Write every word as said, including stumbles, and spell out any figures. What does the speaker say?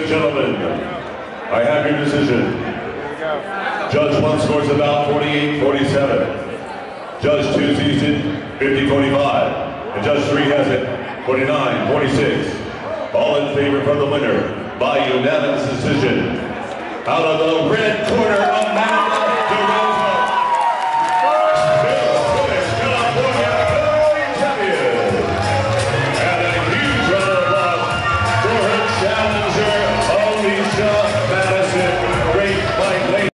gentlemen, I have your decision. Judge one scores about forty-eight forty-seven. Judge two sees it fifty forty-five. And Judge three has it forty-nine forty-six. All in favor from the winner by unanimous decision. Out of the red corner, Amanda Durrell.